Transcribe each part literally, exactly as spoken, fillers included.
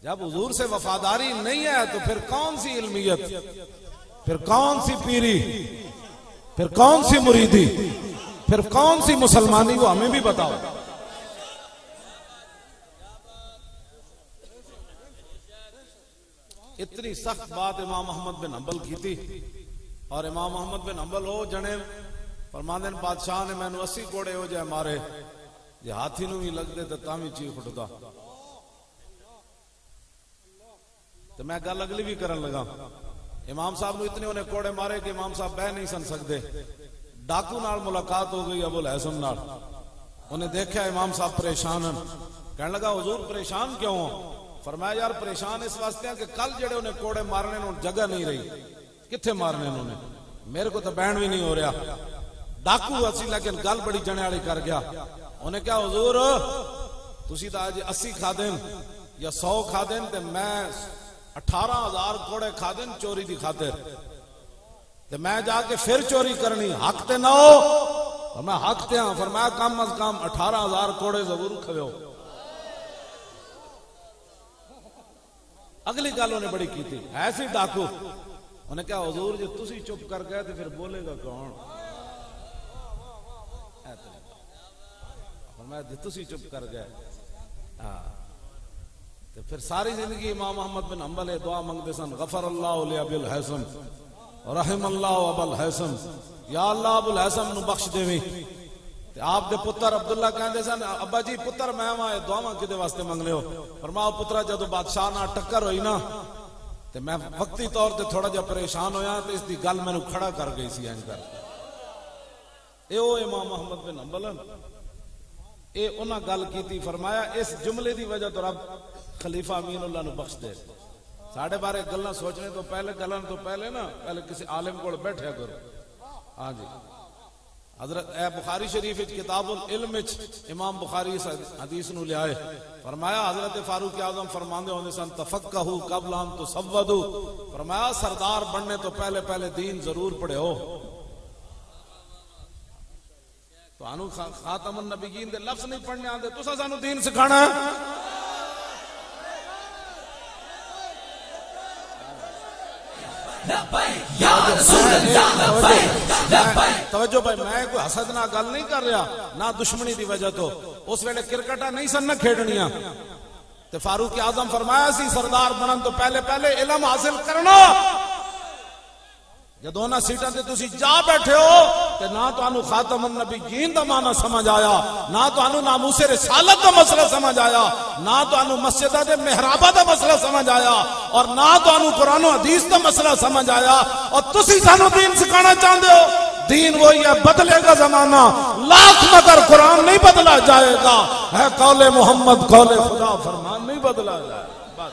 جب حضور سے وفاداری نہیں ہے تو پھر کون سی علمیت، پھر کون سی پیری، پھر کون سی مریدی، پھر کون سی مسلمانی، وہ ہمیں بھی بتاؤ۔ اتنی سخت بات امام احمد بن حنبل کی تھی، اور امام احمد بن حنبل ہو جنے فرماندے نے بادشاہ نے مینوں اسی کوڑے ہو جائے مارے جے ہاتھی نو بھی لگ دے تے تاں وی چیخ اٹھدا، تو میں گل اگلی بھی کرن لگا۔ امام صاحب نو اتنے انہیں کوڑے مارے کہ امام صاحب بہ نہیں سن سکتے۔ ڈاکو نال ملاقات ہو گئی ابو الحسن نال، انہیں دیکھا امام صاحب پریشان ہیں، کہنے لگا حضور پریشان کیوں ہو؟ فرمایا یار پریشان اس واسطے ہیں کہ کل جڑے انہیں کوڑے مارنے انہوں جگہ نہیں رہی، کتھے مارنے انہوں نے، میرے کو تو بینڈ بھی نہیں ہو رہا۔ ڈاکو اسی لیکن گل بڑی جنے والی کر گیا، انہیں کہا حضور تسی تو آج اسی کھا دیں یا سو کھا دیں تے میں اٹھارہ ہزار کوڑے کھا دیں چوری دی خاطر، تے میں جا کے پھر چوری کرنی حق تے نہ ہو؟ فرمایا حق تے ہاں۔ فرمایا کم از کم اٹھارہ ہزار کوڑے ضرور کھوے ہو۔ اگلی گل انہیں بڑی کی تھی، ایسی ڈاکو، انہیں کہا حضور جو تسی چپ کر گئے تو پھر بولے گا کون؟ فرمایا جو تسی چپ کر گئے تو پھر ساری زندگی امام احمد بن حنبل دعا منگتے سن، غفر اللہ علی ابی الحسن رحم اللہ ابا الحسن، یا اللہ ابو الحسن نو بخش دیویں۔ آپ دے پتر عبداللہ کہندے سن ابا جی پتر میں وہاں دعاواں کدے واسطے منگ لے ہو؟ فرمایا پترا جدو بادشاہ نہ ٹکر ہوئی نا تے میں وقتی طور تے تھوڑا جا پریشان ہویا تے اس دی گل میں نو کھڑا کر گئی سی انج کر۔ اے او امام احمد بن حنبل اے انہاں گل کیتی، فرمایا اس جملے دی وجہ تو رب خلیفہ امین اللہ نو بخش دے۔ ساڑھے بارے گلاں سوچنے تو پہلے گلاں تو پہلے نا پہلے کسی عالم کو بیٹھے کرو۔ ہاں جی حضرت اے بخاری شریف کتاب العلم امام بخاری اس حدیث نو لے آئے، فرمایا حضرت فاروق اعظم فرماندے ہوندے سن تفقہوا قبل ان تصودوا، فرمایا سردار بننے تو پہلے پہلے دین ضرور پڑھے ہو۔ تو انو خاتم النبیین دے لفظ نہیں پڑھنے آندے، تساں سانو دین سکھانا ہے۔ توجہ بھائی میں کوئی حسد نہ گل نہیں کر رہا، نہ دشمنی دی وجہ تو اس ویلے کرکٹا نہیں سن نہ کھیڑنیاں تے فاروق اعظم فرمایا سی سردار بنن تو پہلے پہلے علم حاصل کرنا۔ جدوں نہ سیٹاں تے تسی جا بیٹھے ہو تے نہ تانوں خاتم النبیین دا معنی سمجھ آیا، نہ تانوں ناموس رسالت دا مسئلہ سمجھ آیا، نہ تانوں مسجدہ دے محرابہ دا مسئلہ سمجھ آیا، اور نہ تانوں قرآن و حدیث دا مسئلہ سمجھ آیا، اور تسی سانوں دین سکھانا چاہتے ہو۔ دین وہی ہے، بدلے گا زمانہ لاکھ مگر قرآن نہیں بدلا جائے گا، ہے قول محمد قول خدا فرمان نہیں بدلا جائے گا۔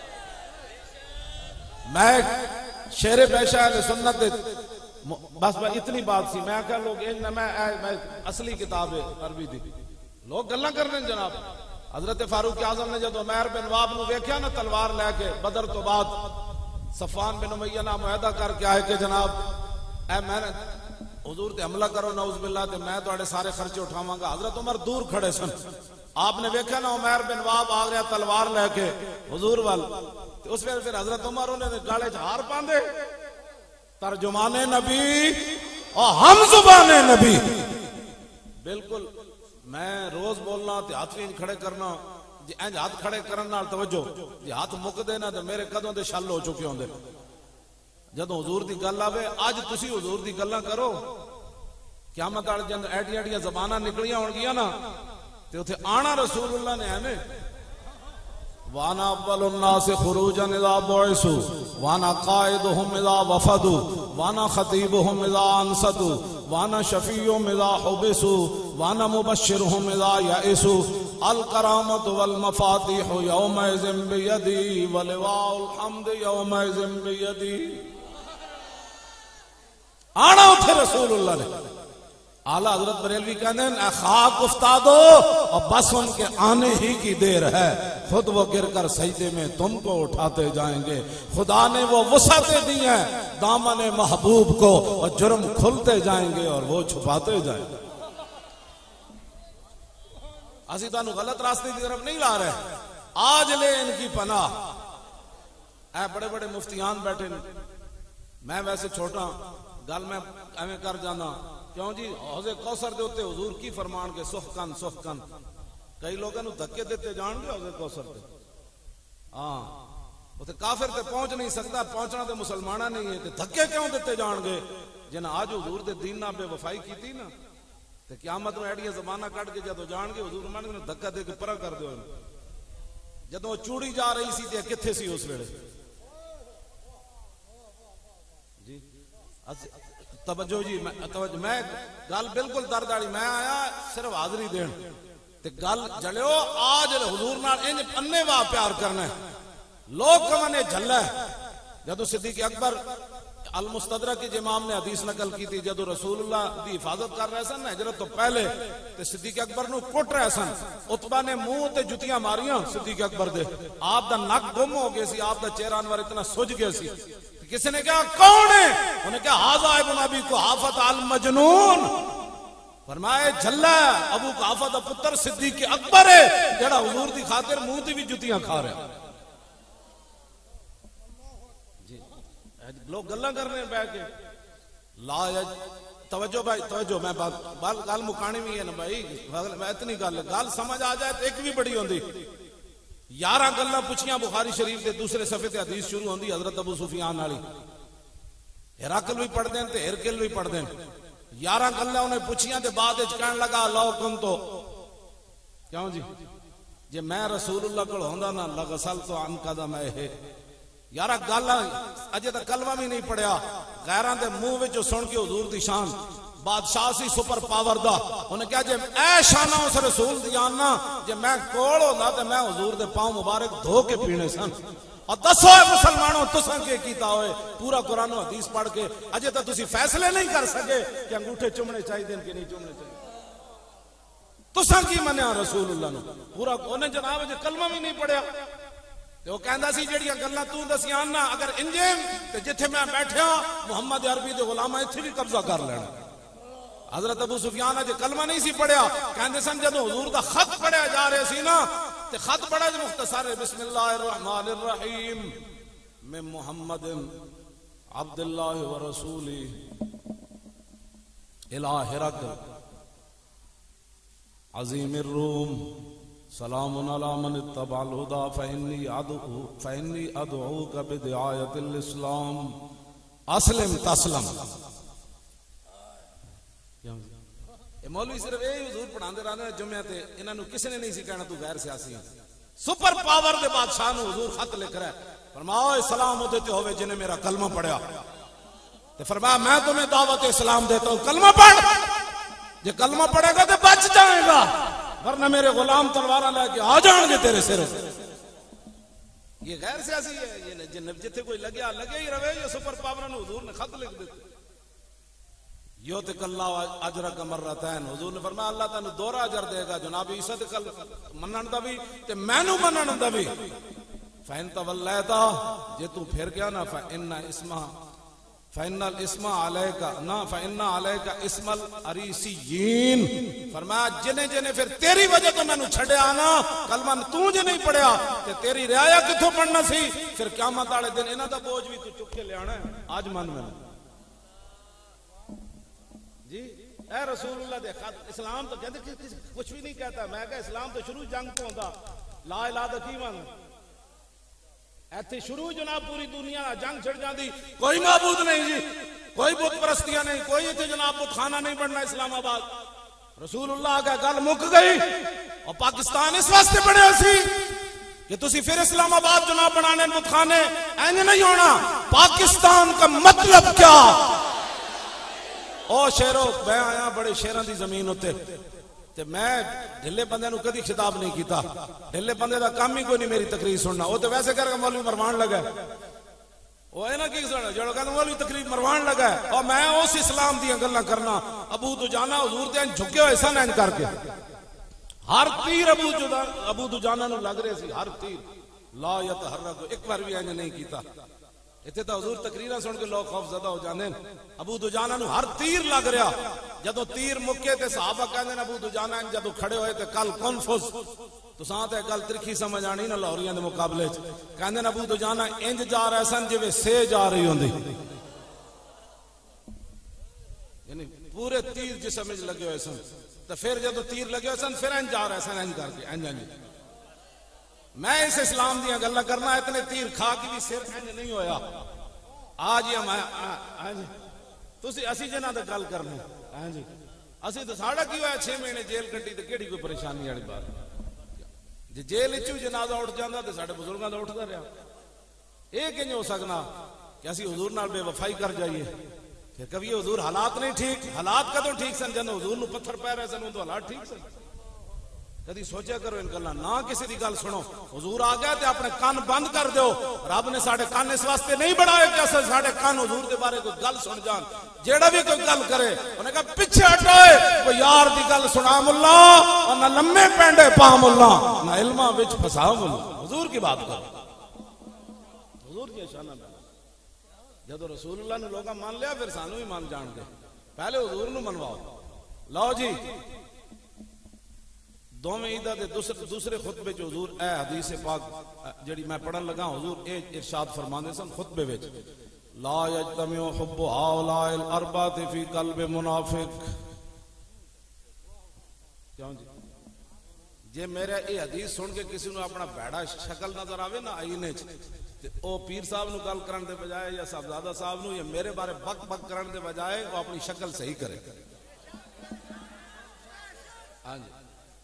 میں شیر پیشہ اہل سنت بس اتنی بات سی، میں کہا لوگ ایک نہ میں اصلی کتاب ہے عربی دی لوگ گلہ کرنے جناب۔ حضرت فاروق اعظم نے جب عمیر بن واب نو ویکھیا نا تلوار لے کے بدر تو بعد، صفوان بن امیہ نہ معاہدہ کر کے آئے کہ جناب اے میں نے حضور تے حملہ کرو نعوذ باللہ تے میں تواڈے سارے خرچے اٹھاواں گا۔ حضرت عمر دور کھڑے سن، آپ نے ویکھیا نا عمیر بن واب آ گیا تلوار لے کے حضور وال، اس ویلے پھر حضرت عمر انہوں نے گالے چ ہار پاندے، ترجمان نبی اور ہم زبان نبی۔ بالکل میں روز بولنا تے ہاتھ بھی کھڑے کرنا، جی انج ہاتھ کھڑے کرن نال توجہ جی ہاتھ مک دے نا تے میرے قدوں دے شل ہو چکے ہوندے۔ جدوں حضور دی گل آوے اج تسی حضور دی گلاں کرو، قیامت والے دن ایڈیاں ایڈیاں زباناں نکلیاں ہون گیاں نا تے اوتھے آنا رسول اللہ نے ایویں وانا اول الناس خروجا اذا بعثوا وانا قائدهم اذا وفدوا وانا خطيبهم اذا انصتوا وانا شفيعهم اذا حبسوا وانا مبشرهم اذا يئسوا الكرامة والمفاتيح يومئذ بيدي ولواء الحمد يومئذ بيدي۔ آنا اٹھے رسول اللہ نے، اعلیٰ حضرت بریلوی کہتے ہیں اے خاک افتادو اور بس ان کے آنے ہی کی دیر ہے، خود وہ گر کر سجدے میں تم کو اٹھاتے جائیں گے۔ خدا نے وہ وسعتیں دی ہیں دامن محبوب کو، اور جرم کھلتے جائیں گے اور وہ چھپاتے جائیں گے۔ اسی تانوں غلط راستے کی طرف نہیں لا رہے، آج لے ان کی پناہ. اے بڑے بڑے مفتیان بیٹھے نے, میں ویسے چھوٹا گل میں ایویں کر جانا کیوں جی حوض کوثر دے اوتے حضور کی فرمان کے سحقن سحقن, کئی لوگوں دھکے دیتے جان گے حوض کوثر تے. ہاں اوتے کافر تے پہنچ نہیں سکتا, پہنچنا تے مسلمانہ نہیں ہے, تے دھکے کیوں دیتے جان گے جنہاں آج حضور دے دین نال بے وفائی کیتی نا, تے قیامت میں ایڈیاں زباناں کٹ کے جدوں جان گے حضور مان نے دھکا دے کے پرا کر دیو. جدوں چوڑی جا رہی سی تے کتھے سی اس ویلے جی توجہ جی میں توجہ میں گل بالکل درد والی, میں آیا صرف حاضری دین تے گل جلیو آج حضور نال انج انے وا پیار کرنا ہے. لوگ کمنے جھلا ہے جدو صدیق اکبر المستدرک کی امام نے حدیث نقل کی تھی, جدو رسول اللہ دی حفاظت کر رہے سن ہجرت تو پہلے تے صدیق اکبر نو کٹ رہے سن, عتبہ نے منہ تے جتیاں ماریاں صدیق اکبر دے, آپ دا نک گم ہو گئے سی, آپ دا چہرہ انور اتنا سج گئے سی. کسی نے کہا کون ہے, انہوں نے کہا حاضر ابن ابی قحافہ المجنون, فرمائے جھلا ابو قحافہ دا پتر صدیق اکبر ہے جڑا حضور دی خاطر منہ تے بھی جتیاں کھا رہا. لوگ گلاں کرنے بیٹھ کے لا توجہ بھائی توجہ, میں بات گل مکانی بھی ہے نا بھائی, میں اتنی گل گل سمجھ آ جائے تو ایک بھی بڑی ہوندی. یارہ گلاں پوچھیاں بخاری شریف دے دوسرے صفحے تے حدیث شروع ہوندی حضرت ابو سفیان والی, ہرقل بھی پڑھ دین تے ہرقل بھی پڑھ دین. یارہ گلاں انہیں پوچھیاں تے بعد وچ کہن لگا لو کن تو کیوں جی جے میں رسول اللہ کول ہوندا نا لغسل تو عن قدم ہے. یارا گل اجے تک کلمہ بھی نہیں پڑھیا, غیراں دے منہ وچ سن کے حضور دی شان, بادشاہ سی سپر پاور دا, انہیں کہا جے اے شانہ اس رسول دی آنا جے میں کوڑ ہوندا تے میں حضور دے پاؤں مبارک دھو کے پینے سن. اور دسو اے مسلمانوں تساں کے کیتا ہوئے پورا قرآن و حدیث پڑھ کے اجے تک تسی فیصلے نہیں کر سکے کہ انگوٹھے چومنے چاہیے دین کہ نہیں چومنے چاہیے. تساں کی منیا رسول اللہ نے پورا, انہیں جناب جے کلمہ بھی نہیں پڑھیا تے وہ کہندا سی جڑیاں گلاں تو دسیاں نا اگر انجے تے جتھے میں بیٹھیا محمد عربی دے غلام ایتھے بھی قبضہ کر لینا. حضرت ابو سفیان اج کلمہ نہیں سی پڑھیا, کہندے سن جدوں حضور دا خط پڑھیا جا رہے سی نا تے خط پڑھا جو مختصر ہے بسم اللہ الرحمن الرحیم میں محمد عبد اللہ و رسولی الہ ہرقل عظیم الروم سلام علی من اتبع الہدى فإنی ادعو فإنی ادعوک بدعایت الاسلام اسلم تسلم. مولوی صرف یہ حضور پڑھاندے رہندے جمعے تے انہاں نو کسی نے نہیں سی کہنا تو غیر سیاسی ہے. سپر پاور دے بادشاہ نو حضور خط لکھ رہا ہے, فرماؤ سلام اودے تے ہوے جنے میرا کلمہ پڑھیا, تے فرمایا میں تمہیں دعوت اسلام دیتا ہوں کلمہ پڑھ, جے کلمہ پڑھے گا تے بچ جائے گا ورنہ میرے غلام تلواراں لے کے آ جان گے تیرے سر. یہ غیر سیاسی ہے, یہ جنب جتھے کوئی لگیا لگے ہی رہے. یہ سپر پاور نو حضور نے خط لکھ دیتے یوتک اللہ اجرک مرتین, حضور نے فرمایا اللہ تعالی دوہرا اجر دے گا جناب عیسیٰ دے کل منن دا بھی تے مینوں منن دا بھی. فین تولیتا جے تو پھر گیا نا فإن اسمہ فإن الاسم علیکا نا فإن علیکا اسم العریسیین, فرمایا جنے جنے پھر تیری وجہ تو میں نو چھڑے آنا کلمہ تو جے نہیں پڑھیا تے تیری رعایا کتھوں پڑھنا سی, پھر قیامت والے دن انہاں دا بوجھ بھی تو چک کے لے آنا ہے. آج من میں جی اے رسول اللہ دے خط اسلام تو کہتے کچھ بھی نہیں کہتا, میں کہا اسلام تو شروع جنگ تو ہوندا لا الہ دا کی مان ایتھے شروع جناب پوری دنیا جنگ چھڑ جاندی, کوئی معبود نہیں جی, کوئی بت پرستیاں نہیں, کوئی ایتھے جناب بت خانہ نہیں بننا اسلام آباد. رسول اللہ کا گل مک گئی اور پاکستان اس واسطے بنیا سی کہ تسی پھر اسلام آباد جناب بنانے بت خانے اینج نہیں ہونا. پاکستان کا مطلب کیا او شیرو, میں آیا بڑے شیران دی زمین ہوتے تے میں ڈھلے بندے نو کدی خطاب نہیں کیتا, ڈھلے بندے دا کام ہی کوئی نہیں میری تقریر سننا, وہ تے ویسے کر کے مولوی مروان لگا ہے, وہ ہے نا کی سننا جڑا کہندا مولوی تقریر مروان لگا ہے, اور میں اس اسلام دی گلاں کرنا. ابو دجانہ حضور دے جھکے ہوئے سن این کر کے, ہر تیر ابو ابو دجانہ نو لگ رہے سی, ہر تیر لا یتحرک, ایک بار بھی این نہیں کیتا. اتنے تو حضور تقریرہ سن کے لوگ خوف زدہ ہو جانے. ابو دجانہ نو ہر تیر لگ رہا, جدو تیر مکے تے صحابہ کہندے ابو دجانہ جدو کھڑے ہوئے تے کل کنفس تو ساتھ ہے گل ترکھی سمجھ آنی نا لاہوریاں دے مقابلے چ. کہندے ابو دجانہ انج جا رہے سن جویں سے جا رہی ہوندی, یعنی پورے تیر جسم وچ لگے ہوئے سن. تو پھر جدو تیر لگے ہوئے سن پھر انج جا رہے سن انج کر کے انج انج. میں اس اسلام دیاں گلاں کرنا, اتنے تیر کھا کے بھی سر انج نہیں ہویا. آج ہی میں ہاں جی تسی اسی جنہ تے گل کرنے ہاں جی اسی تے ساڈا کی ہویا چھ مہینے جیل کٹی تے کیڑی کوئی پریشانی والی بات. جے جیل وچوں جنازہ اٹھ جاندا تے ساڈے بزرگاں دا اٹھدا رہیا. اے کیوں ہو سکنا کہ اسی حضور نال بے وفائی کر جائیے. پھر کبھی حضور حالات نہیں ٹھیک, حالات کدوں ٹھیک سن جن حضور نو پتھر پے رہے سن تو حالات ٹھیک سن. کدی سوچا کرو ان گلاں نہ کسی دی گل سنو. حضور آ گیا تے اپنے کان بند کر دیو. رب نے ساڈے کان اس واسطے نہیں بڑھائے کہ اساں ساڈے کان حضور دے بارے کوئی گل سن جان. جیڑا بھی کوئی گل کرے انہیں کہا پیچھے ہٹوئے, کوئی یار دی گل سنا ملا اور نہ لمے پینڈے پا ملا نہ علماں وچ پھسا ملا. حضور کی بات کرو, حضور کی شان ہے. جدو رسول اللہ نے لوگا مان لیا پھر سانو ہی مان جان دے. پہلے حضور نو منواؤ. لو جی دوویں عیداں دے دوسرے دوسرے خطبے جو حضور اے حدیث پاک جڑی میں پڑھن لگا حضور اے ارشاد فرماندے سن خطبے وچ, لا یجتمع حب ہؤلاء الاربعۃ فی قلب منافق. کیوں جی جے میرے اے حدیث سن کے کسی نو اپنا بھڑا شکل نظر آوے نا آئینے چ تے او پیر صاحب نو گل کرن دے بجائے یا صاحبزادہ صاحب نو یا میرے بارے بک بک کرن دے بجائے وہ اپنی شکل صحیح کرے. ہاں جی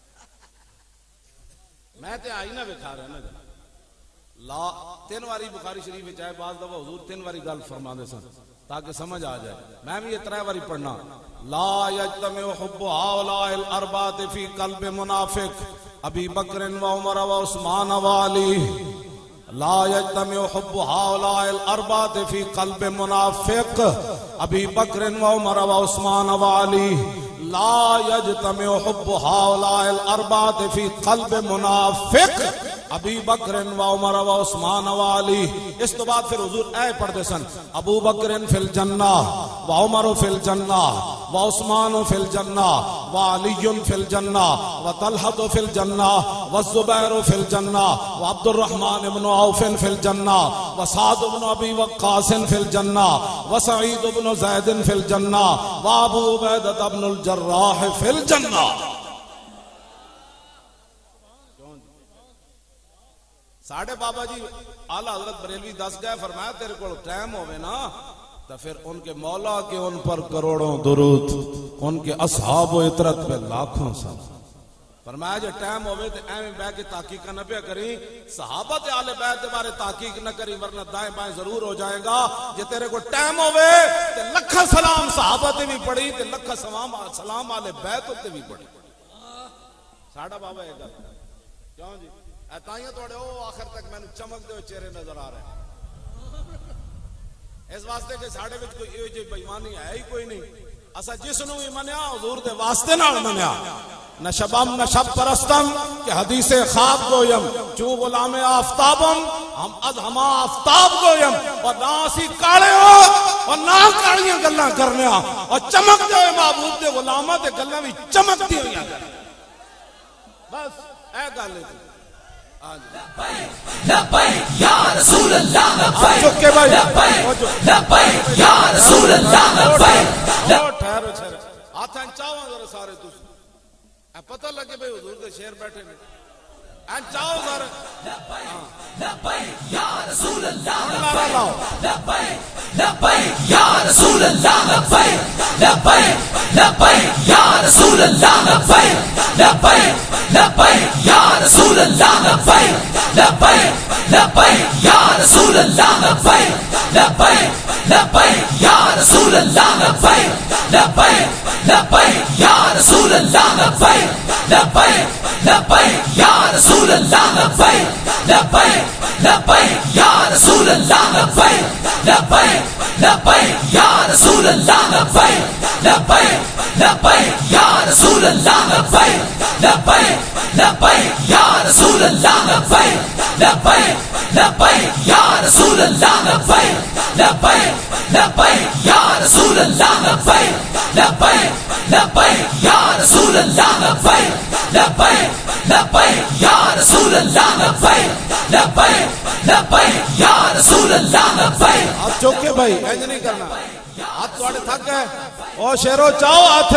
میں تے آئینہ وکھا رہا نا لا تین واری بخاری شریف وچ آئے بعض دفعہ حضور تین واری گل فرما دے سن تاکہ سمجھ آ جائے. میں بھی یہ ترے واری پڑھنا, لا یجتمع حب ہؤلاء الاربعۃ فی قلب منافق ابی بکر و عمر و عثمان و علی. لا یجتمع حب ہؤلاء الاربعۃ فی قلب منافق ابی بکر و عمر و عثمان و علی. لا یجتمع حب ہؤلاء الاربعۃ فی قلب منافق ابی بکر و عمر و عثمان و علی. اس تو بعد پھر حضور اے پڑھتے سن, ابو بکر فی الجنہ و عمر فی الجنہ و عثمان فی الجنہ و علی فی الجنہ و طلحہ فی الجنہ و الزبیر فی الجنہ و عبد الرحمن بن عوف فی الجنہ و سعد بن ابی وقاص فی الجنہ و سعید بن زید فی الجنہ و ابو عبیدہ بن الجراح فی الجنہ. ساڑھے بابا جی اعلیٰ حضرت بریلوی دس گئے, فرمایا تیرے کو ٹائم ہوئے نا تو پھر ان کے مولا کے ان پر کروڑوں درود, ان کے اصحاب و اطرت پہ لاکھوں سال. فرمایا جو ٹائم ہوئے تو ایمیں بے کے تحقیق نہ پہ کریں, صحابہ تے آل بیت بارے تحقیق نہ کریں ورنہ دائیں بائیں ضرور ہو جائے گا. جے تیرے کو ٹائم ہوئے تو لکھا سلام صحابہ تے بھی پڑھی تے لکھا سلام آل بیت تے بھی پڑھی. ساڑھا بابا ایک گل کیوں جی تائیاں توڑے او آخر تک میں نے چمک دے چہرے نظر آ رہے ہیں اس واسطے کہ ساڑھے وچ کوئی یہ جو بیمانی ہے ہی کوئی نہیں. اسا جس نو ہی منیا حضور دے واسطے نال منیا, نہ شبم نہ شب پرستم کہ حدیث خواب گویم چوں غلام آفتابم ہم از ہما آفتاب گویم اور نہ اسی کاڑے ہو اور نہ کاڑیاں گلاں کرنے اور چمک دے محبوب دے غلامہ دے گلاں بھی چمک دی ہوئی بس اے گل ہے. لبیک یا رسول اللہ لبیک لبیک یا رسول اللہ لبیک. ٹھہرو ٹھہرو ہاتھاں چاواں ذرا سارے تسی اے پتہ لگے بھئی حضور دے شیر بیٹھے نے این چاہو ذرا لبیک لبیک یا رسول اللہ لبیک لبیک لبیک یا رسول اللہ لبیک لبیک لبیک یا رسول اللہ لبیک لبیک لبیک یا رسول اللہ لبیک لبیک لبیک یا رسول اللہ لبیک لبیک لبیک یا رسول اللہ لبیک لبیک لبیک یا رسول اللہ لبیک لبیک لبیک یا رسول اللہ لبیک لبیک لبیک یا رسول اللہ لبیک لبیک لبیک یا رسول اللہ لبیک لبیک لبیک یا رسول اللہ لبیک لبیک لبیک یا رسول اللہ لبیک لبیک لبیک یا رسول اللہ لبیک لبیک لبیک یا رسول اللہ لبیک لبیک لبیک یا رسول اللہ لبیک لبیک لبیک یا رسول اللہ لبیک لبیک لبیک یا رسول اللہ لبیک. ہاتھ چوک کے بھائی اینج نہیں کرنا, ہاتھ تھوڑے تھک گئے او شیرو چاہو ہاتھ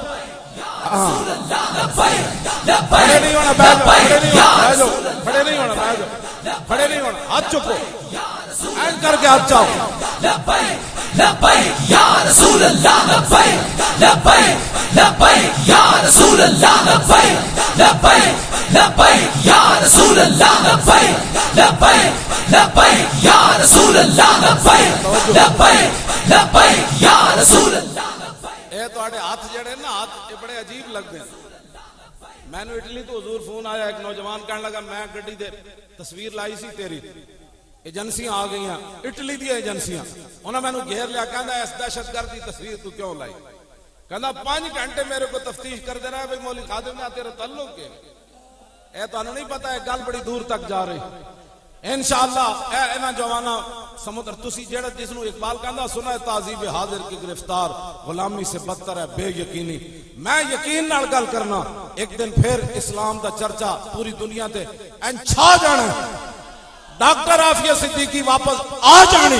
کھڑے نہیں ہونا, بیٹھ جاؤ, کھڑے نہیں ہونا, بیٹھ جاؤ, کھڑے نہیں ہونا, ہاتھ چکو اینج کر کے ہاتھ چاہو. لبیک لبیک یا رسول اللہ لبیک لبیک لبیک یا رسول اللہ لبیک لبیک لبیک یا رسول اللہ لبیک لبیک لبیک یا رسول اللہ لبیک لبیک لبیک یا رسول اللہ. اے تواڈے ہاتھ جڑے نا, ہاتھ بڑے عجیب لگدے ہیں. میں نے اٹلی تو حضور فون آیا, ایک نوجوان کہنے لگا میں گڈی دے تصویر لائی سی تیری, ایجنسیاں آ گئی ہیں اٹلی دی ایجنسیاں, انہاں مینوں گھیر لیا, کہندا اس دہشت گرد دی تصویر تو کیوں لائی, کہندا پانچ گھنٹے میرے کو تفتیش کر دے رہا ہے بھئی مولوی خادم نے تیرا تعلق ہے. اے تانوں نہیں پتہ ہے گل بڑی دور تک جا رہی. انشاءاللہ اے انہاں جوانا سمندر تسی جیڑا جس نو اقبال کہندا سنا ہے تعذیب حاضر کی گرفتار غلامی سے بدتر ہے بے یقینی. میں یقین نال گل کرنا, ایک دن پھر اسلام دا چرچا پوری دنیا تے این چھا جانا ہے. ڈاکٹر عافیہ صدیقی واپس آ جانی.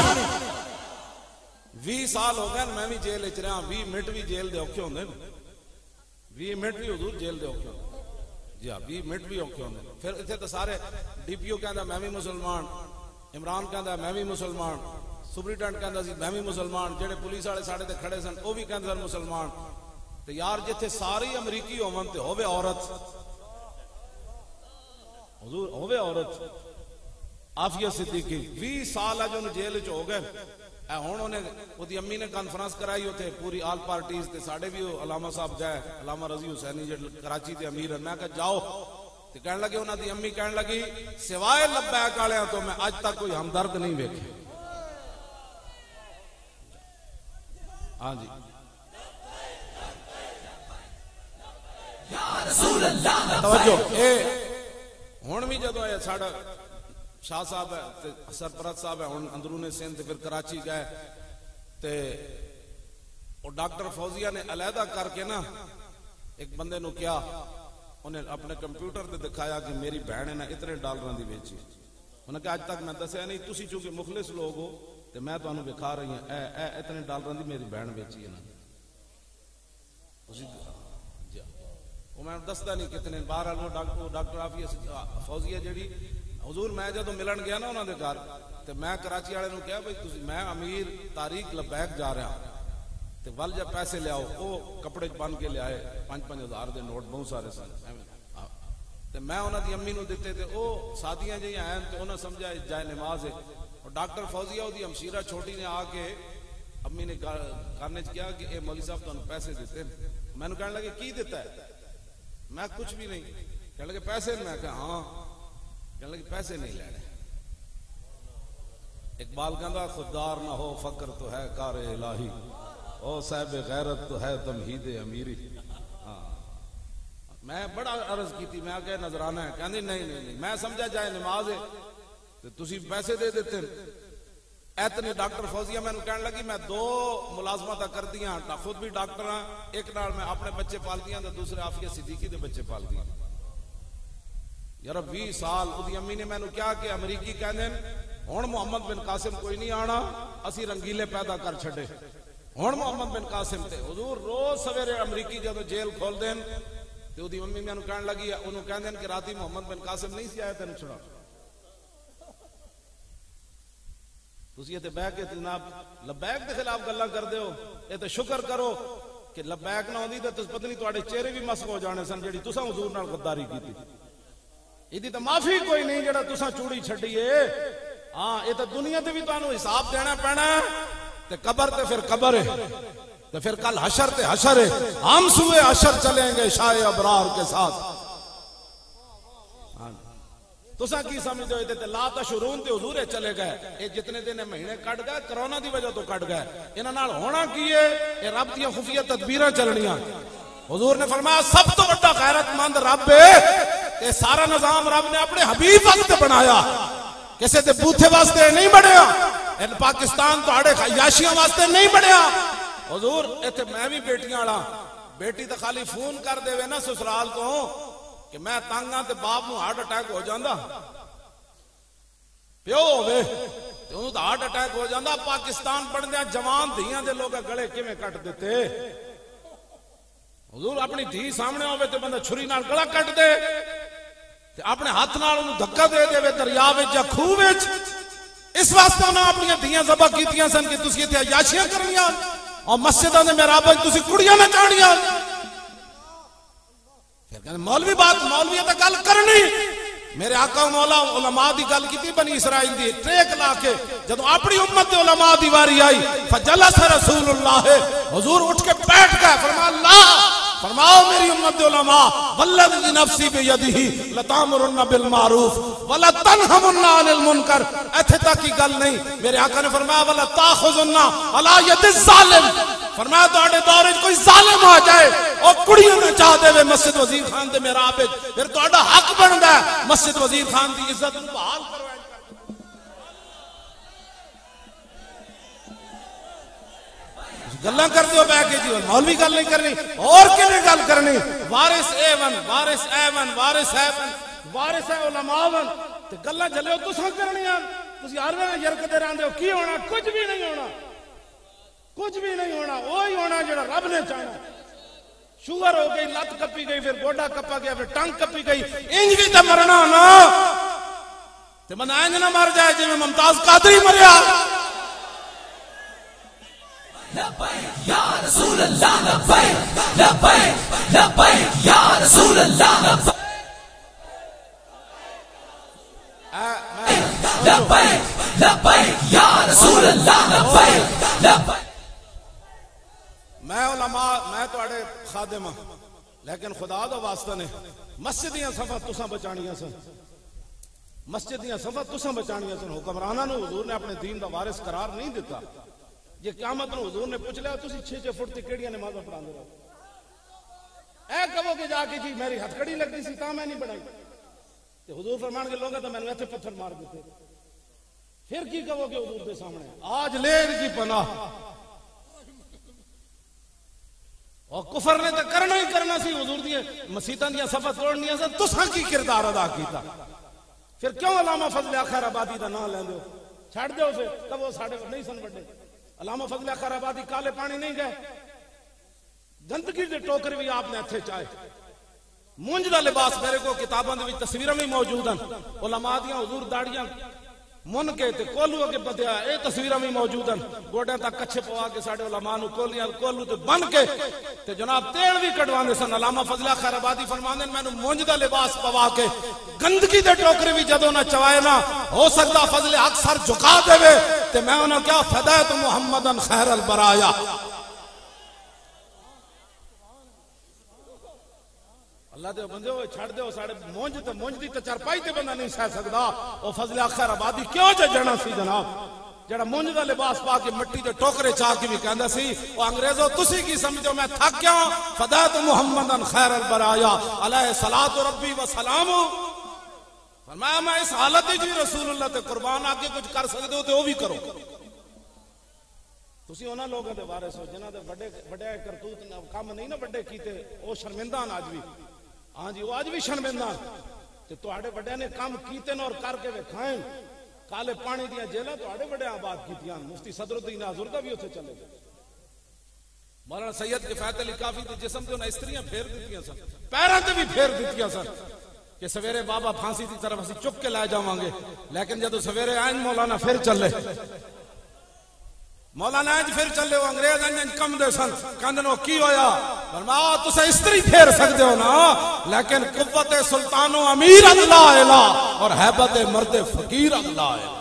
وی سال ہو گئے میں بھی جیل وچ رہا, وی منٹ بھی جیل دے اوکھے ہوندے نے, وی منٹ بھی حضور جیل دے اوکھے ہوندے, جی ہاں وی منٹ بھی اوکھے ہوندے. پھر اتنے تو سارے ڈی پی او کہندا میں بھی مسلمان, عمران کہندا میں بھی مسلمان, سپرنٹینڈنٹ کہندا سی میں بھی مسلمان, جڑے پولیس والے ساڈے تے کھڑے سن وہ بھی کہندے سن مسلمان. تے یار جتھے ساری امریکی ہون تے ہوے عورت, حضور ہوے عورت عافیہ صدیقی وی سال اج انہوں جیل وچ ہو گئے. اے ہن انہیں اودی امی نے کانفرنس کرائی اوتھے پوری آل پارٹیز تے ساڈے بھی علامہ صاحب گئے, علامہ رضی حسینی جڑے کراچی دے امیر ہیں. میں کہا جاؤ تے کہن لگے, انہاں دی امی کہن لگی سوائے لبیک والیاں تو میں اج تک کوئی ہمدرد نہیں ویکھے. ہاں جی توجہ, اے ہن بھی جدوں اے ساڈا شاہ صاحب ہے سرپرست صاحب ہے ہن اندرون سندھ پھر کراچی گئے تے اور ڈاکٹر فوزیہ نے علیحدہ کر کے نا ایک بندے نو کیا, انہیں اپنے کمپیوٹر تے دکھایا کہ میری بہن ہے نا اتنے ڈالراں دی بیچی. انہیں کہا اج تک میں دسیا نہیں, تسی چونکہ مخلص لوگ ہو تے میں تانوں دکھا رہی ہوں, اے اے اتنے ڈالراں دی میری بہن بیچی ہے نا. تسی وہ میں دسدا نہیں کتنے. بہرحال ڈاکٹر ڈاکٹر عافیہ فوزیہ جڑی حضور میں جدوں ملن گیا نا انہاں دے گھر تے میں کراچی والے نو کہا بھئی تسی میں امیر طارق لبیک جا رہا تے ول جا پیسے لے آؤ. او کپڑے بن کے لے آئے پانچ پانچ ہزار دے نوٹ بہت سارے سن تے میں انہاں دی امی نو دتے تے او سادیاں جیاں ہیں تے انہاں سمجھا جائے نماز ہے. اور ڈاکٹر فوزیہ دی ہمشیرہ چھوٹی نے آ کے امی نے کرنے کیا کہ اے مولوی صاحب تانوں پیسے دیتے. میں نے کہنے لگے کی دیتا ہے؟ میں کچھ بھی نہیں. کہنے لگے پیسے؟ میں کہا ہاں. کہنے لگے پیسے نہیں لینے. اقبال کہندا خوددار نہ ہو فقر تو ہے کار الہی, او صاحب غیرت تو ہے تمہید امیری. ہاں میں بڑا عرض کی تھی, میں کہ نظرانہ ہے. کہندی نہیں نہیں نہیں, میں سمجھا جائے نماز ہے تو تسی پیسے دے دیتے. اتنے ڈاکٹر فوزیہ میں کہنے لگی میں دو ملازمتاں کر دیاں, خود بھی ڈاکٹر ہاں, ایک نال میں اپنے بچے پالتی ہاں تے دوسرے عافیہ صدیقی دے بچے پالتی ہاں. یار بیس سال اودی امی نے مینوں کیا کہ امریکی کہندے ہن محمد بن قاسم کوئی نہیں آنا, اسی رنگیلے پیدا کر چھڈے. ہن محمد بن قاسم تے حضور روز سویرے امریکی جدوں جیل کھول دین تے اودی امی مینوں کہن لگی اونوں کہندے کہ راتی محمد بن قاسم نہیں سی آیا تینوں چھڑا. تسی تے بیٹھ کے جناب لبیک دے خلاف گلاں کردے ہو. اے تے شکر کرو کہ لبیک نہ ہوندی تے تس پتہ نہیں تواڈے چہرے بھی مسخ ہو جانے سن جڑی تساں حضور نال غداری کیتی. ایدی تے معافی کوئی نہیں جڑا تساں چوڑی چھڈی اے. ہاں اے تے دنیا تے بھی تانوں حساب دینا پینا ہے تے قبر تے پھر قبر ہے تے پھر کل حشر تے حشر ہے. ہم سوئے حشر چلیں گے شاہ ابرار کے ساتھ. تسا کی سمجھتے ہوئے تھے لا تشعرون تے حضور چلے گئے یہ جتنے دن مہینے کٹ گئے کرونا دی وجہ تو کٹ گئے انہاں نال ہونا کی ہے یہ رب دیاں خفیہ تدبیراں چلنیاں حضور نے فرمایا سب تو بڑا غیرت مند رب ہے تے سارا نظام رب نے اپنے حبیب واسطے بنایا کسے تے بوتھے واسطے نہیں بنیا ان پاکستان تو آڑے عیاشیاں واسطے نہیں بنیا حضور ایتھے میں بھی بیٹیاں والا بیٹی تے خالی فون کر دے وے نا سسرال تو کہ میں تانگاں تے باپ نو ہارٹ اٹیک ہو جاندا پیو ہوے تے اونوں تے ہارٹ اٹیک ہو جاندا پاکستان پڑھدیاں جوان دھیاں دے لوگ گلے کیویں کٹ دتے حضور اپنی دھی سامنے ہوے تے بندہ چھری نال گلا کٹ دے تے اپنے ہاتھ نال اونوں دھکا دے دے دریا وچ یا کھوہ وچ اس واسطے انہاں اپنی دھیاں ذبح کیتیاں سن کہ تسی تے عیاشیاں کرنیاں اور مسجداں دے محراب وچ تسی کڑیاں نچاڑیاں پھر کہنے مولوی بات مولوی تے گل کرنی میرے آقا مولا علماء دی گل کیتی بنی اسرائیل دی ٹریک لا کے جدوں اپنی امت دے علماء دی واری آئی فجلس رسول اللہ حضور اٹھ کے بیٹھ گئے فرمایا اللہ فرماؤ میری امت دے علماء والذی نفسی بیدہ لتامرن بالمعروف ولا تنہون عن المنکر ایتھے تک کی گل نہیں میرے آقا نے فرمایا ولا تاخذن علی ید الظالم فرمایا تواڈے دور وچ کوئی ظالم آ جائے او کڑیاں نچا دے وے مسجد وزیر خان دے محراب وچ پھر تواڈا حق بندا ہے مسجد وزیر خان دی عزت نوں بحال کرو گلاں کر دیو بیٹھ کے جی مولوی گل نہیں کرنی اور کنے گل کرنی وارث اے ون وارث اے ون وارث اے ون وارث اے علماء ون تے گلاں جلے تساں کرنیاں تسی ہر ویلے یرکدے رہندے ہو کی ہونا کچھ بھی نہیں ہونا کچھ بھی نہیں ہونا وہی ہونا جڑا رب نے چاہنا شوگر ہو گئی لت کپی گئی پھر گوڈا کپا گیا پھر ٹنگ کپی گئی انج بھی تے مرنا نا تے بندہ انج نہ مر جائے جویں ممتاز قادری مریا لبیک یا رسول اللہ لبیک لبیک لبیک یا رسول اللہ لبیک لبیک لبیک یا رسول اللہ لبیک لبیک میں علماء میں تواڈے خادم ہاں لیکن خدا دا واسطہ نے مسجد دیاں صفاں تساں بچانیاں سن مسجد دیاں صفاں تساں بچانیاں سن حکمراناں نوں حضور نے اپنے دین دا وارث قرار نہیں دیتا یہ قیامت نو حضور نے پوچھ لیا تسی چھ چھ فٹ تے کیڑیاں نمازاں پڑھاندے رہو اے کہو کہ جا کے جی میری ہتھ کڑی لگی سی تاں میں نہیں بنائی تے حضور فرمان کے لوگ تے میں نے ایتھے پتھر مار دیتے پھر کی کہو کہ حضور دے سامنے آج لے ان کی پناہ اور کفر نے تے کرنا ہی کرنا سی حضور دی مسیتاں دی صفاں توڑنیاں سن تساں کی کردار ادا کیتا پھر کیوں علامہ فضل خیر آبادی دا نام لیندے ہو چھڑ دیو پھر تب وہ ساڈے نہیں سن بڑے علامہ فضل خیر آبادی کالے پانی نہیں گئے گندگی دے ٹوکر بھی آپ نے اتھے چائے مونج دا لباس میرے کو کتاباں دے وچ تصویراں بھی موجود ہیں علماء دیاں حضور داڑیاں من کے تے کولو اگے بدیا اے تصویراں بھی موجود ہیں گوڑیاں تک کچھے پوا کے ساڈے علماء نو کولیاں کولو تے بن کے تے جناب تیل بھی کڈواندے سن علامہ فضل خیر آبادی فرماندے مینوں مونج دا لباس پوا کے گندگی دے ٹوکرے بھی جدوں نہ چوائے نا ہو سکدا فضل حق سر جھکا دے تے میں انہاں کیا فدیت محمدن خیر البرایا اللہ دے بندے ہوئے چھڑ دے ہو ساڑے مونج تے مونج دی تے چرپائی تے بندہ نہیں سہ سکدا او فضل خیر آبادی کیوں جے جنا سی جناب جڑا مونج دا لباس پا کے مٹی دے ٹوکرے چا کے بھی کہندا سی او انگریزو تسی کی سمجھو میں تھک گیا فدیت محمدن خیر البرایا علیہ صلاۃ ربی و سلام فرمایا میں اس حالت جی رسول اللہ تے قربان آ کے کچھ کر سکدے ہو تے او بھی کرو تسی انہاں لوگاں دے وارث ہو جنہاں دے بڑے بڑے کرتوت کام نہیں نہ بڑے کیتے او شرمندہ آج بھی ہاں جی وہ آج بھی شرمندہ تے تواڈے بڑے نے کام کیتے اور کر کے وکھائیں کالے پانی دیاں جیلاں تواڈے بڑے آباد کیتیاں مفتی صدر الدین حضور دا بھی اوتھے چلے گئے مولانا سید کفایت علی کافی دے جسم تے انہاں استریاں پھیر دتیاں سن پیراں تے بھی پھیر دتیاں سن کہ سویرے بابا پھانسی دی طرف اسی چک کے لے جاواں گے لیکن جدوں سویرے آئیں مولانا پھر چلے مولانا اج پھر چلے ہو انگریز انج کم دے سن کندنو کی ہویا فرمایا تسے استری پھیر سکدے ہو نا لیکن قوت سلطان و امیر اللہ الہ اور ہیبت مرد فقیر اللہ الہ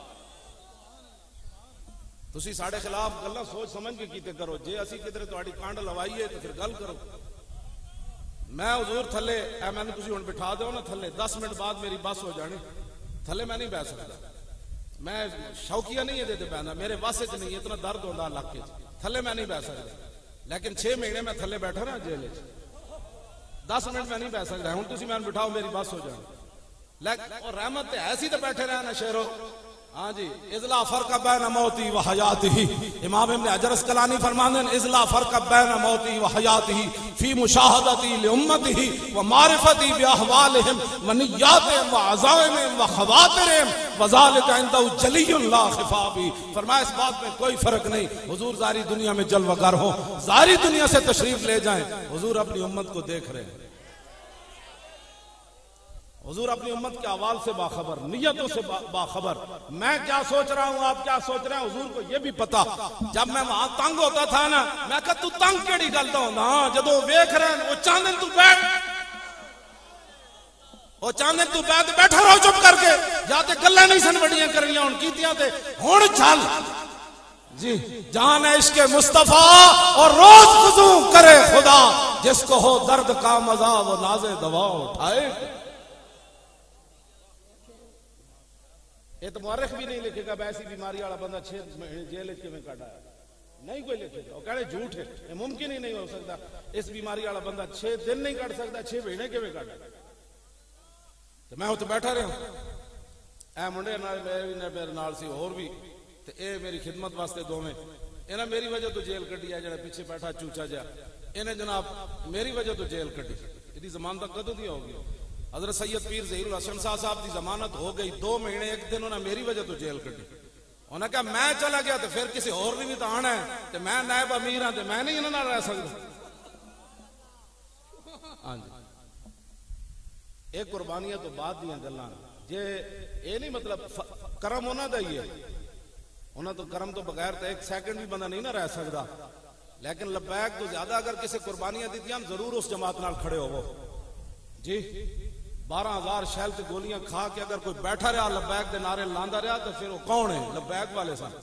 تسی ساڈے خلاف گلاں سوچ سمجھ کے کیتے کرو جے اسی کدھر تہاڈی کانڈ لوائیے تے پھر گل کرو میں حضور تھلے اے میں نے تسی ہن بٹھا دیو نا تھلے دس منٹ بعد میری بس ہو جانی تھلے میں نہیں بیٹھ سکتا میں شوقیہ نہیں ہے دے بہنا میرے واسے چ نہیں اتنا درد ہوندا لگ کے تھلے میں نہیں بیٹھ سکتا لیکن چھ مہینے میں تھلے بیٹھا نا جیل دس منٹ میں نہیں بیٹھ سکتا ہوں تسی میں بٹھاؤ میری بس ہو جائے لیکن اور رحمت تے ایسی تو بیٹھے رہنا شیرو ہاں جی اذلا فرق بین موتی و حیاتی امام ابن حجر اسقلانی فرماتے ہیں اذلا فرق بین موتی و حیاتی فی مشاہدتی لامتی و معرفتی باحوالہم و نیاتہم و عزائمہم و خواطرہم وذالک عنده جلی لا خفا بھی فرمایا اس بات میں کوئی فرق نہیں حضور ظاہری دنیا میں جلوہ گر ہو ظاہری دنیا سے تشریف لے جائیں حضور اپنی امت کو دیکھ رہے ہیں حضور اپنی امت کے احوال سے باخبر نیتوں سے باخبر میں کیا سوچ رہا ہوں آپ کیا سوچ رہے ہیں حضور کو یہ بھی پتا جب میں وہاں تنگ ہوتا تھا نا میں کہا تو تنگ کیڑی گلتا ہوں ہاں جدو ویکھ رہے ہیں وہ چاندن تو بیٹھ وہ چاندن تو بیٹھ بیٹھا رہو چپ کر کے یا تے گلیں نہیں سن بڑیاں کرنیاں ہن کیتیاں تے ہن چل جی جان عشق مصطفیٰ اور روز وضو کرے خدا جس کو ہو درد کا مزہ وہ ناز دوا اٹھائے یہ تو مورخ بھی نہیں لکھے گا ایسی بیماری والا بندہ چھ مہینے جیل کے میں کاٹا ہے نہیں کوئی لکھے گا وہ کہے جھوٹ ہے یہ ممکن ہی نہیں ہو سکتا اس بیماری والا بندہ چھ دن نہیں کاٹ سکتا چھ مہینے کے میں کاٹا تو میں تو بیٹھا رہا ہوں اے منڈے میرے نال سی اور بھی تو اے میری خدمت واسطے دو میں انہیں میری وجہ تو جیل کٹی ہے جڑا پیچھے بیٹھا چوچا جا انہیں جناب میری وجہ تو جیل کٹی یہ ضمانت کدوں دی ہوگی حضرت سید پیر ظہیر الحسن صاحب دی ضمانت ہو گئی دو مہینے ایک دن انہوں نے میری وجہ تو جیل کٹی انہوں نے کہا میں چلا گیا تو پھر کسی اور نے بھی تو آنا ہے تو میں نائب امیر ہاں تو میں نہیں انہوں نے رہ سکتا ہاں جی ایک قربانیاں تو بعد دیاں گلاں جے اے نہیں مطلب کرم ہونا دا ہی ہے انہوں تو کرم تو بغیر تو ایک سیکنڈ بھی بندہ نہیں نہ رہ سکتا لیکن لبیک تو زیادہ اگر کسی قربانیاں دیتیاں ضرور اس جماعت نال کھڑے ہو جی بارہ ہزار شیل تے گولیاں کھا کے اگر کوئی بیٹھا رہا لبیک دے نعرے لاندا رہا تو پھر وہ کون ہے لبیک والے سن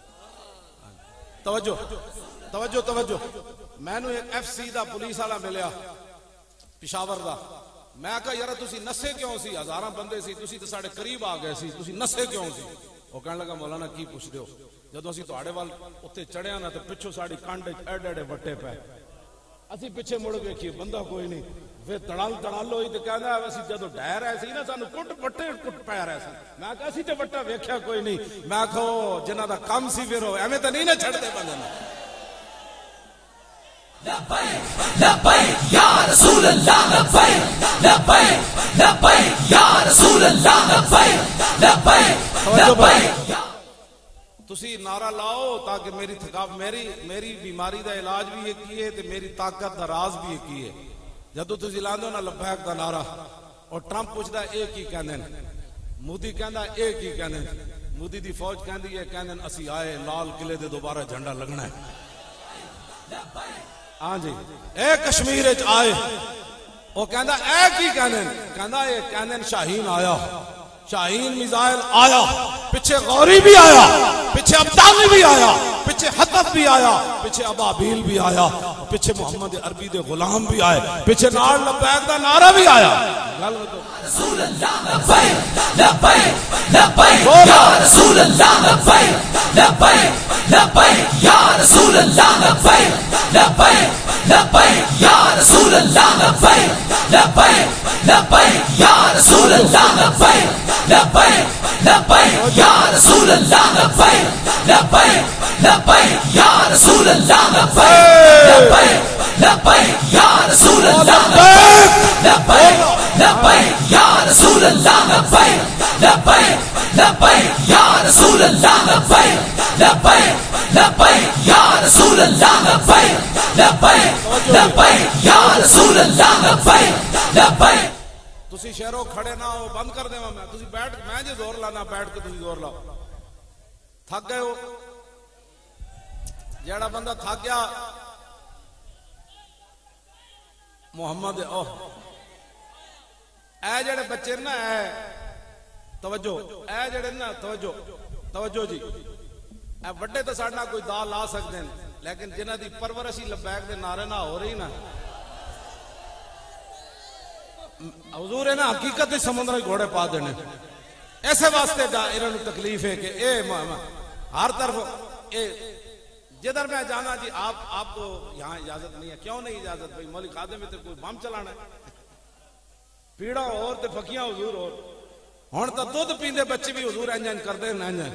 توجہ توجہ توجہ میں نو ایک ایف سی دا پولیس والا ملیا پشاور دا میں کہا یار تسی نسے کیوں سی ہزاراں بندے سی تسی تے ساڈے قریب آ گئے سی تسی نسے کیوں سی وہ کہنے لگا مولانا کی پوچھ دیو جدوں اسی تواڈے وال اوتے چڑھیا نا تے پچھوں ساڈی کانڈ ایڈے ایڈے وٹے پے اسی پیچھے مڑ ویکھیے بندہ کوئی نہیں پھر تڑال تڑال ہوئی تو کہنا اسی جدو ڈہ رہے سی نا سانو کٹ وٹے کٹ پے رہے سی میں کہا اسی تے وٹا ویکھیا کوئی نہیں میں کہو جنہاں دا کم سی پھر ایویں تے نہیں نہ چھڑدے بندے نوں لبیک لبیک یا رسول اللہ لبیک لبیک لبیک یا رسول اللہ لبیک لبیک لبیک تسی نعرہ لاؤ تاکہ میری تھکاو میری میری بیماری دا علاج بھی یہ کیے تے میری طاقت دا راز بھی یہ کیے جدو تسی لاندو نا لبیک دا نعرہ اور ٹرمپ پوچھدا ایک ہی کہندے مودی کہندا ایک ہی کہندے مودی دی فوج کہندی ہے کہندے اسی آئے لال قلعے دے دوبارہ جھنڈا لگنا ہے ہاں جی اے کشمیر وچ آئے وہ کہندا ایک ہی کہندے کہندا اے کہندے شاہین آیا شاہین میزائل آیا پیچھے غوری بھی آیا پیچھے ابدالی بھی آیا پیچھے حطف بھی آیا پیچھے ابابیل بھی آیا پیچھے محمد عربی دے غلام بھی آئے پیچھے نار لبیک دا نعرہ بھی آیا رسول اللہ لبیک لبیک لبیک یا رسول اللہ لبیک لبیک لبیک یا رسول اللہ لبیک لبیک لبیک یا رسول اللہ لبیک لبیک لبیک یا رسول اللہ لبیک لبیک لبیک یا رسول اللہ لبیک لبیک لبیک یا رسول اللہ لبیک لبیک یا رسول اللہ لبیک لبیک لبیک یا رسول اللہ لبیک لبیک لبیک یا رسول اللہ لبیک لبیک لبیک یا رسول اللہ لبیک لبیک لبیک یا رسول اللہ لبیک لبیک تسی شہروں کھڑے نہ ہو بند کر دیواں میں تسی بیٹھ میں جے زور لانا بیٹھ کے تسی زور لاؤ تھک گئے ہو جیڑا بندہ تھک گیا محمد اوہ اے جڑے بچے نا اے توجہ اے جڑے نا توجہ توجہ جی اے وڈے تو ساڈا کوئی دا لا سکدے ہیں لیکن جنہاں دی پرورشی لبیک دے نعرے نہ ہو رہی نا حضور ہے نا حقیقت ہی سمندر گھوڑے پا دینے ایسے واسطے دا انہوں تکلیف ہے کہ اے ہر طرف اے جدھر میں جانا جی آپ آپ کو یہاں اجازت نہیں ہے. کیوں نہیں اجازت بھائی مولوی خادم میں تو کوئی بم چلانا ہے پیڑا اور تے پھکیاں حضور اور ہن تا دودھ پیندے بچے بھی حضور انج انج کردے نا انج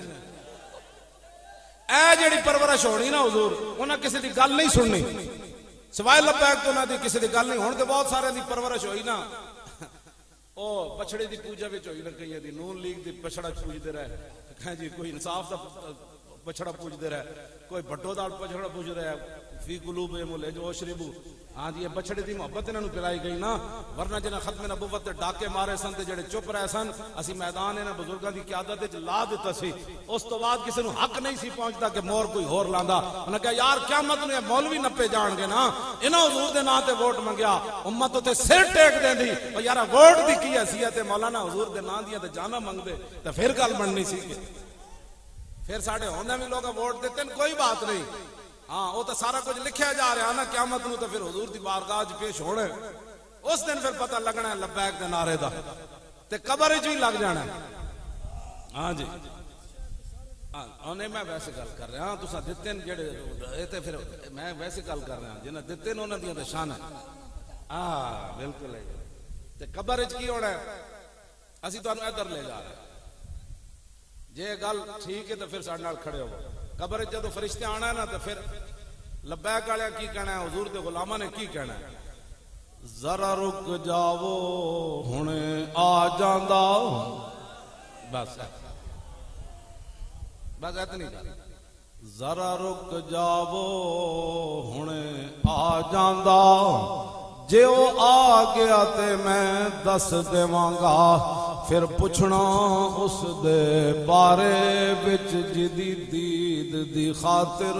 اے جڑی پرورش ہونی نا حضور انہاں کسی دی گل نہیں سننی سوائے لبیک تو نہ دی کسی دی گل نہیں. ہن تے بہت سارے دی پرورش ہوئی نا او بچڑے دی پوجا وچ ہوئی نا کئی دی نون لیگ دی بچڑا پوجدے رہے کہیں جی کوئی انصاف دا بچڑا پوجدے رہے کوئی بھٹو دا بچڑا پوج رہا ہے فی قلوب مولے جو شربو. ہاں جی یہ بچڑے دی محبت انہاں نوں پلائی گئی نا ورنہ جنہاں ختم نبوت تے ڈاکے مارے سن تے جڑے چپ رہے سن اسی میدان انہاں بزرگاں دی قیادت وچ لا دتا سی. اس تو بعد کسی نوں حق نہیں سی پہنچدا کہ مور کوئی ہور لاندا. انہاں کہا یار قیامت نوں مولوی نپے جان گے نا انہاں حضور دے نام تے ووٹ منگیا امت تے سر ٹیک دیندی او یار ووٹ دی کی حیثیت ہے مولانا حضور دے نام دیاں تے جانا منگ دے تے پھر گل بننی سی کہ پھر ساڈے ہوندے بھی لوگ ووٹ دیتے کوئی بات نہیں. ہاں وہ تو سارا کچھ لکھیا جا رہا نا قیامت نو تو پھر حضور دی بارگاہ وچ پیش ہونے اس دن پھر پتہ لگنا ہے لبیک دے نعرے دا تے قبر وچ بھی لگ جانا ہے. ہاں جی ہاں اونے میں ویسے گل کر رہا ہاں تساں دتے نے جڑے اے تے پھر میں ویسے گل کر رہا ہاں جنہاں دتے نے انہاں دیاں تے شان ہے. ہاں بالکل ہے تے قبر وچ کی ہونا ہے اسی تانوں ادھر لے جا رہے ہیں جے گل ٹھیک ہے تو پھر ساڈے نال کھڑے ہو. قبر وچ جدوں فرشتے آنا ہے نا تو پھر لبیک والے کی کہنا ہے حضور دے غلاماں نے کی کہنا ہے ذرا رک جاؤ ہنے آ جاندا بس بس اتنی گل ذرا رک جاؤ ہنے آ جاندا جے او آ گیا تے میں دس دیواں گا پھر پوچھنا اس دے بارے وچ جدی دید دی خاطر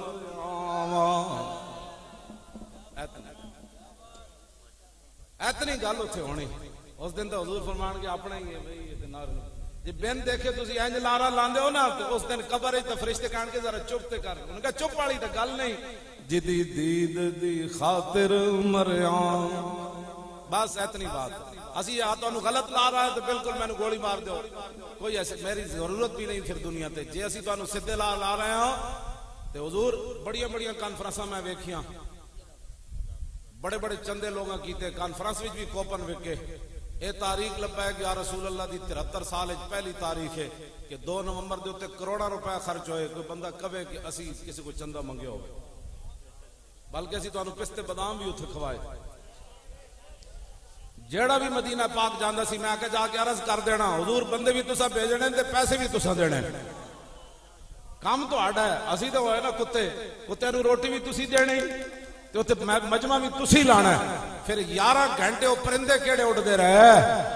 اتنی گل اتنے ہونی. اس دن تو حضور فرمان کے اپنا ہی ہے جی بن دیکھے تسی انج لارا لاندے ہو نا تو اس دن قبر وچ تے فرشتے کہن کے ذرا چپ تے کر ان کا چپ والی تے گل نہیں جدی دید دی خاطر مریاں بس اتنی بات. اسی آ تو غلط لا رہا ہے تو بالکل میں نے گولی مار دو کوئی ایسے میری ضرورت بھی نہیں پھر دنیا تے جے اسی تو سدھے لا لا رہے ہوں تے حضور بڑیاں بڑیاں کانفرنساں میں ویکھیاں بڑے بڑے چندے لوگاں کیتے کانفرنس وچ بھی کوپن وکے اے تاریخ لبیک یا رسول اللہ دی تہتر سال وچ پہلی تاریخ ہے کہ دو نومبر دے اوتے کروڑاں روپے خرچ ہوئے. کوئی بندہ کہے کہ اسی کسی کو چندہ منگیا ہو بلکہ اسی تانوں پستے بادام بھی اوتھے کھوائے. جیڑا بھی مدینہ پاک جاندا سی میں آکے جا کے عرض کر دینا حضور بندے بھی تساں بھیجنے تے پیسے بھی تساں دینے کام تہاڈا ہے. اسی تے ہوئے نا کتے کتے نوں روٹی بھی تسی دینی تے اوتے مجمع بھی تسی لانا ہے. پھر گیارہ گھنٹے او پرندے کیڑے اڑدے رہے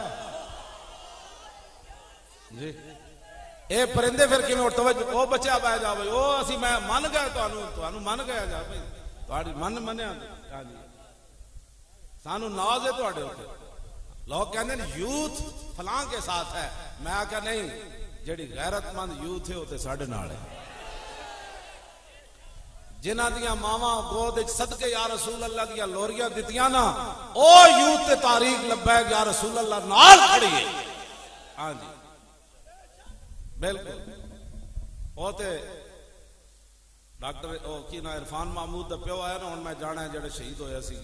جی اے پرندے پھر کیویں اٹھ توجہ او بچا بہ جا بھائی او اسی میں من گئے تانوں تانوں من گیا جا بھائی تہاڈی من منیا ہاں جی سانو ناز ہے تہاڈے اوتے. لوگ کہندے نے یوتھ فلاں کے ساتھ ہے میں آکھیا نہیں جڑی غیرت مند یوتھ ہے او تے ساڈے نال ہے جنہاں دیاں ماواں گود وچ صدقے یا رسول اللہ دیاں لوریاں دتیاں نا او یوتھ تے تاریخ لبیک یا رسول اللہ نال کھڑی ہے. ہاں جی بالکل او تے ڈاکٹر او کی نا عرفان محمود دا پیو آیا نا ہن میں جانا ہے جڑے شہید ہویا سی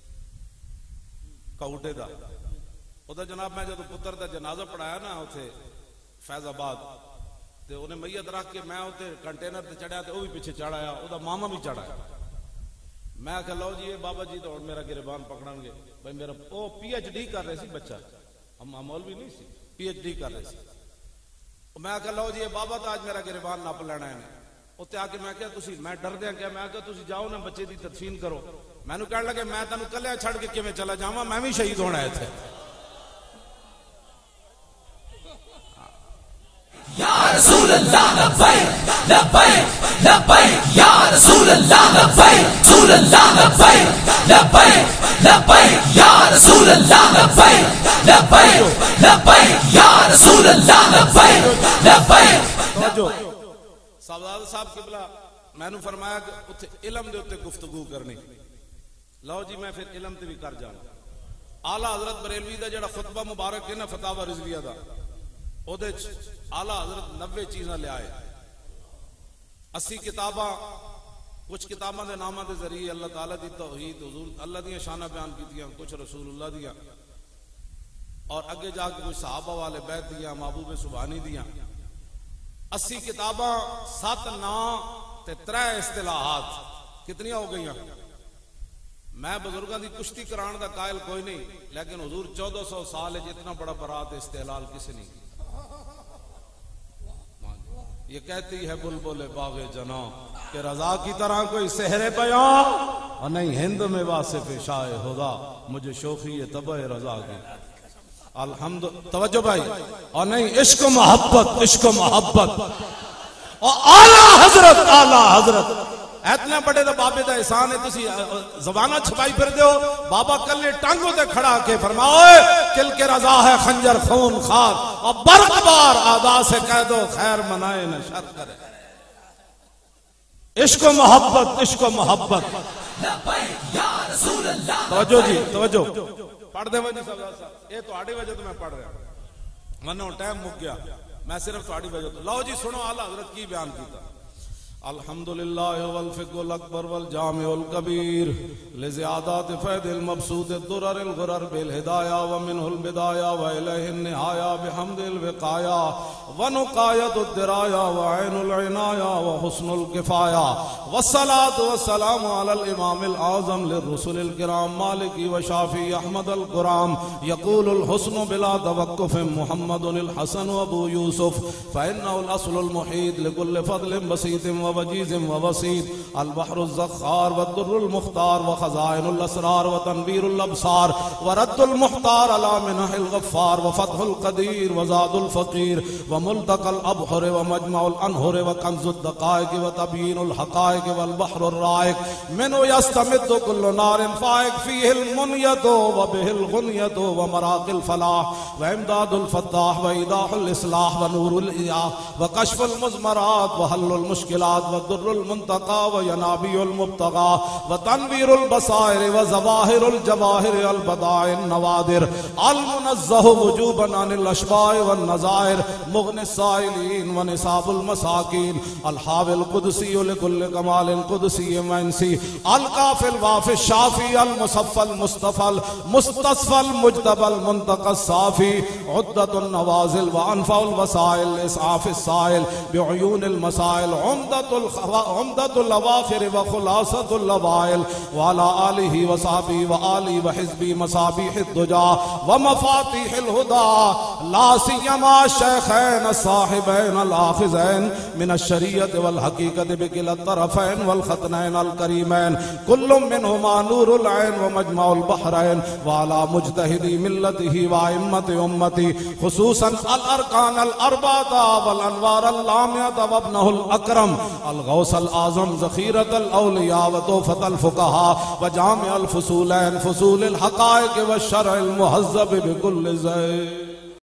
کوٹے دا او دا جناب میں جدوں پتر دا جنازہ پڑھایا نا اوتھے فیض آباد تے انہیں میت رکھ کے میں اوتے کنٹینر تے چڑھیا تے او بھی پیچھے چڑھایا او دا ماما بھی چڑھایا. میں کہ لو جی بابا جی تو میرا گریبان پکڑن گے بھائی میرا او پی ایچ ڈی کر رہے سی بچہ ہم مولوی نہیں سی پی ایچ ڈی کر رہے سی. میں کہ لو جی بابا تو آج میرا گریبان نپ لینا ہے اتنے آ کے میں کہا تسی میں ڈر دیا کیا میں کہا تسی جاؤ نا بچے دی تدفین کرو. میں نے کہنے لگے میں تینوں کلیا چھڑ کے کیویں چلا جاواں میں بھی شہید ہونا ہے تھے. یا رسول اللہ لبیک لبیک لبیک یا رسول اللہ لبیک رسول اللہ لبیک لبیک لبیک یا رسول اللہ لبیک لبیک لبیک یا رسول اللہ لبیک لبیک. صاحب صاحب قبلہ میں نے فرمایا کہ اتنے علم دے اتنے گفتگو کرنی. لو جی میں پھر علم تے بھی کر جاؤں آلہ حضرت بریلوی دا جڑا خطبہ مبارک ہے نا فتاوی رضویہ دا او دے آلہ حضرت نوے چیزاں لے آئے اسی کتاباں کچھ کتاباں دے ناماں دے ذریعے اللہ تعالیٰ دی توحید حضور اللہ دیاں شانہ بیان کیتیاں کچھ رسول اللہ دیاں اور اگے جا کے کچھ صحابہ والے بیت دیاں محبوب سبحانی دیاں اسی کتاباں سات نام تے ترے اصطلاحات کتنی ہو گئی ہیں میں بزرگاں دی کشتی کران دا قائل کوئی نہیں لیکن حضور چودہ سو سال جتنا بڑا برات استحلال کسی نہیں یہ کہتی ہے بلبل باغ جنا کہ رضا کی طرح کوئی سحر بیان اور نہیں ہند میں واصف شائع خدا مجھے شوخی یہ طبع رضا کی الحمد توجہ بھائی اور نہیں عشق و محبت عشق و محبت اور اعلیٰ حضرت اعلیٰ حضرت اتنے بڑے دا بابے دا احسان ہے تسی زبانہ چھپائی پھر دیو بابا کلے ٹانگوں تے کھڑا کے فرماؤ کل کے رضا ہے خنجر خون خار اور برق بار آدھا سے کہہ دو خیر منائے نہ شر کرے عشق و محبت عشق و محبت توجہ جی توجہ پڑھ دے وجہ صاحب یہ تو آڑی وجہ تو میں پڑھ رہا ہوں منو ٹائم مک گیا میں صرف تو آڑی وجہ تو لو جی سنو اعلیٰ حضرت کی بیان کیتا الحمدللہ والفقہ الاکبر والجامع الکبیر لزیادات فید المبسوط الدرر الغرر بالہدایہ ومنہ البدایہ وإلہ النہایہ بحمد الوقایہ ونقایت الدرایہ وعین العنایہ وحسن الکفایہ والصلاة والسلام علی الامام العظم للرسل الکرام مالکی وشافی احمد القرام یقول الحسن بلا توقف محمد الحسن ابو یوسف فإنہ الاصل المحید لکل فضل بسیط وجیز ووسیط البحر الزخار والدر المختار وخزائن الاسرار وتنویر الابصار ورد المحتار على منح الغفار وفتح القدیر وزاد الفقیر وملتقى الابحر ومجمع الانہر وکنز الدقائق وتبیین الحقائق والبحر الرائق منه يستمد كل نار فائق فيه المنیت وبه الغنیت ومراق الفلاح وامداد الفتاح وإيضاح الاصلاح ونور الإياه وكشف المزمرات وحل المشكلات والدر المنتقى وينابيع المبتغى وتنوير البصائر وظواهر الجواهر البضائع النوادر المنزه وجوبا عن الاشباع والنظائر مغني السائلين ونصاب المساكين الحاوي القدسي لكل كمال قدسي وانسي الكافي الوافي الشافي المصفى المصطفى المستصفى المجتبى المنتقى الصافي عدة النوازل وانفع الوسائل اسعاف السائل بعيون المسائل عمدة عمدة الأواخر وخلاصة اللوائل وعلى آله وصحبه وآله وحزبه مصابيح الدجى ومفاتيح الهدى لا سيما الشيخين الصاحبين الآخذين من الشريعة والحقيقة بكلا الطرفين والختنين الكريمين كل منهما نور العين ومجمع البحرين وعلى مجتهدي ملته وأئمة أمتي خصوصا الأركان الأربعة والأنوار اللامعة وابنه الأكرم الغوث العظم ذخيرة الأولياء وطوفة الفقهاء وجامع الفصولين فصول الحقائق والشرع المهذب بكل زين